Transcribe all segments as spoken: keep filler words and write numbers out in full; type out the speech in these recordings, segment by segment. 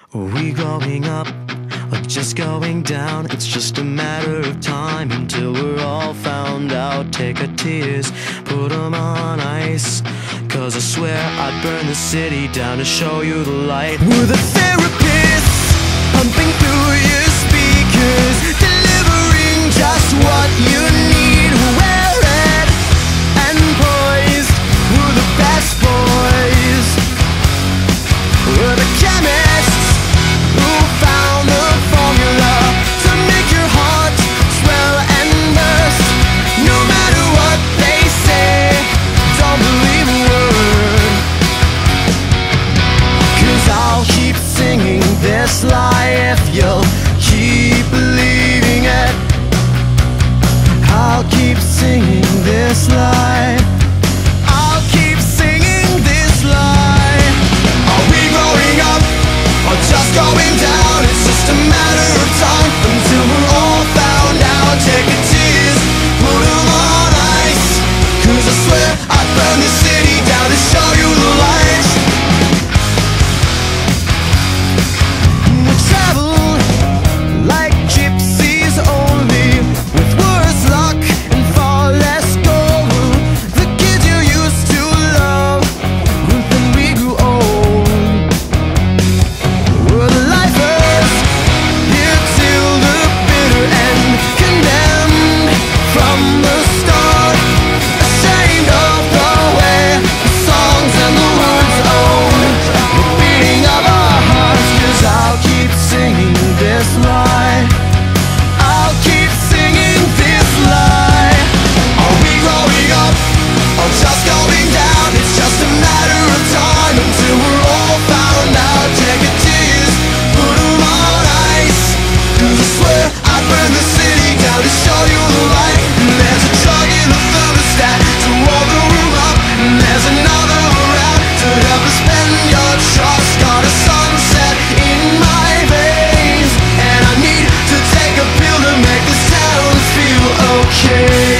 Are we growing up or just going down? It's just a matter of time until we're all found out. Take our tears, put them on ice, 'cause I swear I'd burn the city down to show you the light. We're the therapists, pumping through your speakers, delivering just what you need. We're red and poised, we're the best boys. We're the chemists who found the formula to make your heart swell and burst. No matter what they say, don't believe a word, 'cause I'll keep singing this lie if you'll keep believing it. I'll keep singing this lie. I'll keep singing this lie. Are we growing up or just going down? It's just a matter of time until we're all found out. Take your tears, put them on ice, 'cause I swear I'd burn the city down to show you the light. We travel like gypsies only, with worse luck and far less gold. The kids you used to love when we grew old. We're the lifers, here till the bitter end, condemned from the start, ashamed of the way the songs and the words own the beating of our hearts. 'Cause I'll keep singing this lie. I'll keep singing this lie. Are we growing up or just going down? It's just a matter of time until we're all found out. Take your tears, put them on ice, 'cause I swear I'd burn the city down to show you the light. And there's a jug in the thermostat to warm the room up, and there's another around to help us spend your trust. Got a sunset in my veins, and I need to take a pill to make this town feel okay.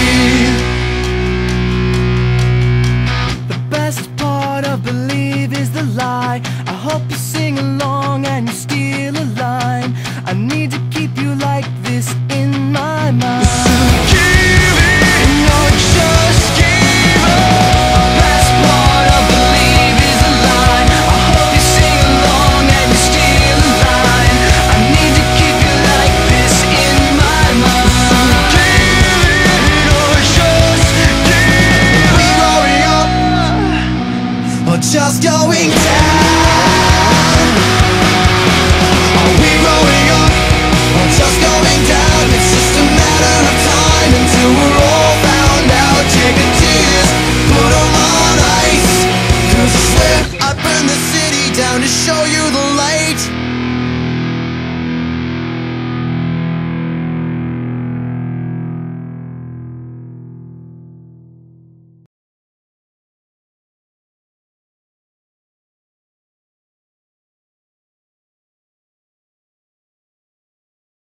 The best part of believe is the lie. I hope you sing along and you steal a line. I need to keep you like this in my mind. Give in or just give up. The best part of believe is a lie. I hope you sing along and you steal a line. I need to keep you like this in my mind. Give in or just give up. We growing up or just going down? Are we growing up or just going down? It's just a matter of time until we're all found out. Take your tears, put them on ice, 'cause I swear I'd burn the city down to show you the light.